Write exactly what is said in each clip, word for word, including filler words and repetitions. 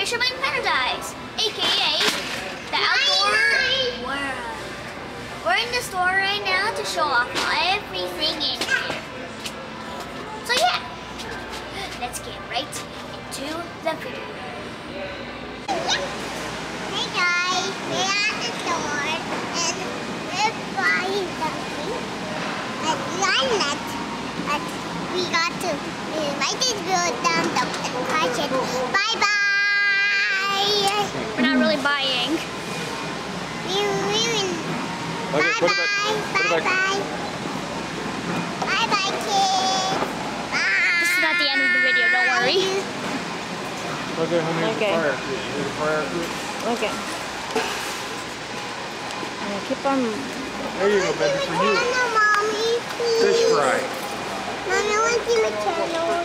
Fisherman Paradise, aka the outdoor world. We're in the store right now to show off everything in here. So yeah, let's get right into the video. Hey guys, we're at the store and we're buying something. And I'm not, but we got to uh, write this bill down and crush it. Bye bye. We're not really buying. We will. Okay, Bye put bye. it back. Put it Bye back. bye. Bye bye, kids. Bye. This is not the end of the video, don't worry. Okay, honey, here's Okay. the fire pit. Here's the fire pit. Okay. Uh, keep on. There you go, baby, for you. Hello, Mommy. Fish fry. Mommy, I want to see my channel.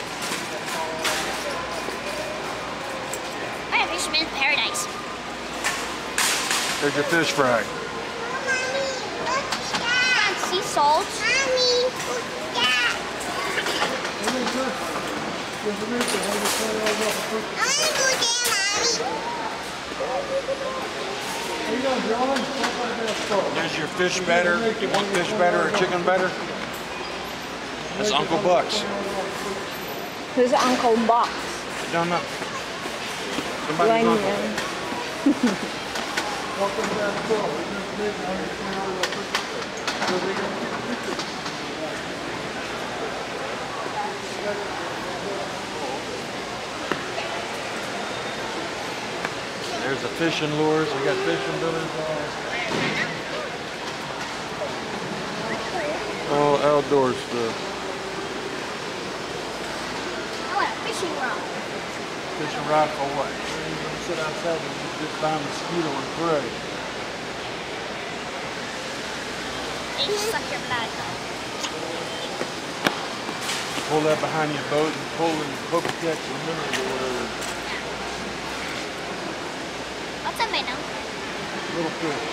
We're at Fisherman Paradise. There's your fish fry. Mommy, what's that? Sea salt. Mommy, what's that? I want to go there, Mommy. There's your fish batter. You want fish batter or chicken batter? That's Uncle Buck's. Who's Uncle Box? Don't know. Somebody's Line uncle. yan. There's the fishing lures. We got fishing builders. All outdoor stuff. I want a fishing rod. Fishing rod for what? You sit outside and you just buy a mosquito and pray. They suck your blood. Pull that behind your boat and pull and hook catch your minerals or whatever. What's a minnow? Little fish.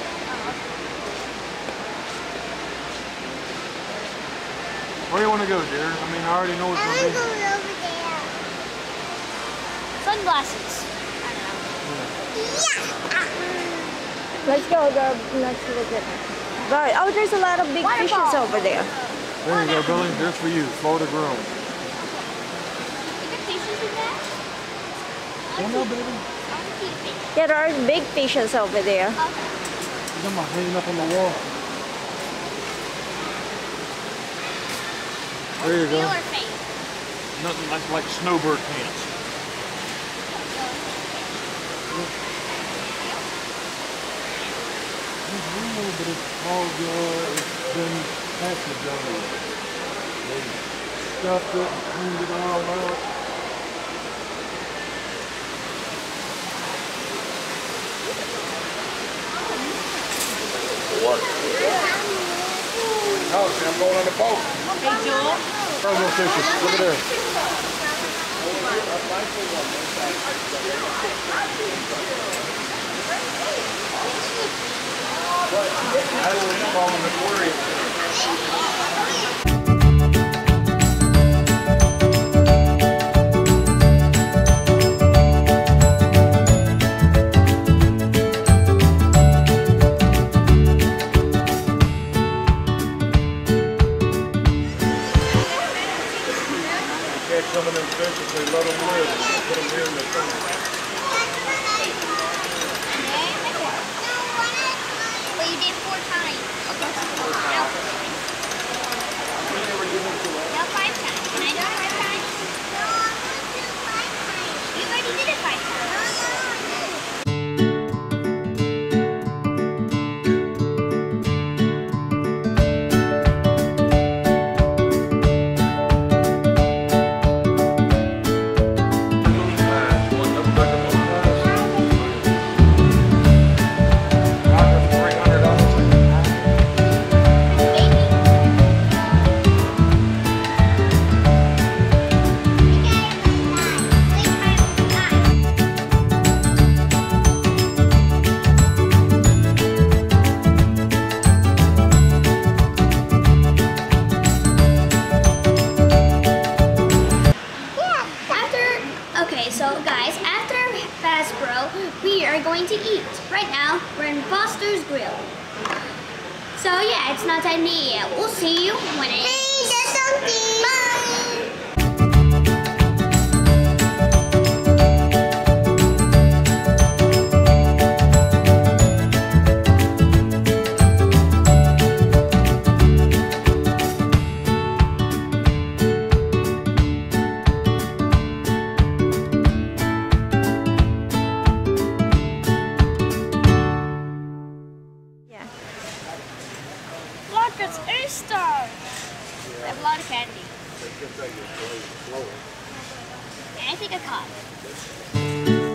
Where do you want to go, dear? I mean, I already know what's I going want to to go be. over there. Sunglasses. I don't know. Yeah. Let's go, girl. Let's look at it. Right. Oh, there's a lot of big Waterfall. fishes over there. There you go, Billy. There's for you. Florida grown. Is there fishes in there? Don't know, baby. I want to see a fish. Yeah, there are big fishes over there. Okay. Come on, hanging up on the wall. There you Real go. or fake? Nothing like, like snowbird pants. It's real, but it's all good. It's been passage on it. They stuffed it and cleaned it all out. What? No, see, I'm going on the boat. Hey, Joel. There's no fishes. Look at there. That's what you call an aquarium. Catch some of them fish if they let them live. Put them here in the tank. Well, you did four times. Ouch. No, five times. Can I do it five times? You already did it five times. fast, bro. We are going to eat. Right now, we're in Foster's Grill. So yeah, it's not time to eat yet. We'll see you when it Hey, there's something. Bye. Look, it's Easter! They have a lot of candy. And I think a cod.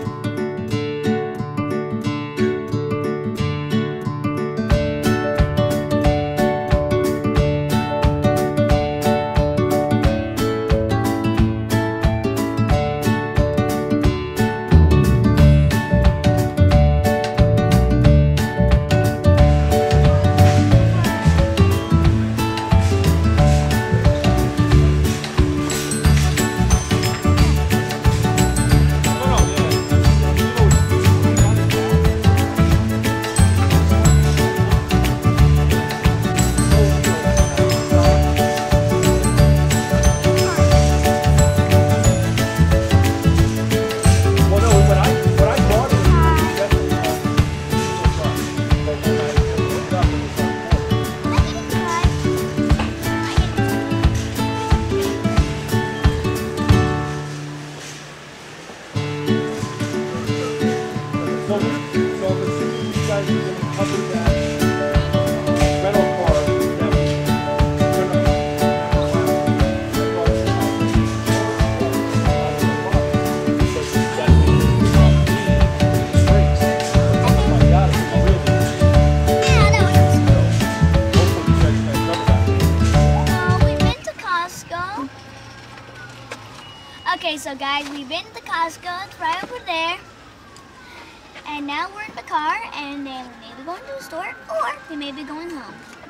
Okay, so guys, we've been to Costco. It's right over there. And now we're in the car, and then we may be going to the store, or we may be going home.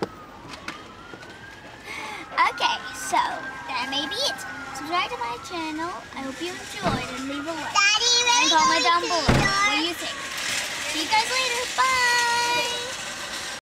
Okay, so that may be it. Subscribe to my channel. I hope you enjoyed, and leave a like. Daddy, And comment down below what you think. See you guys later. Bye!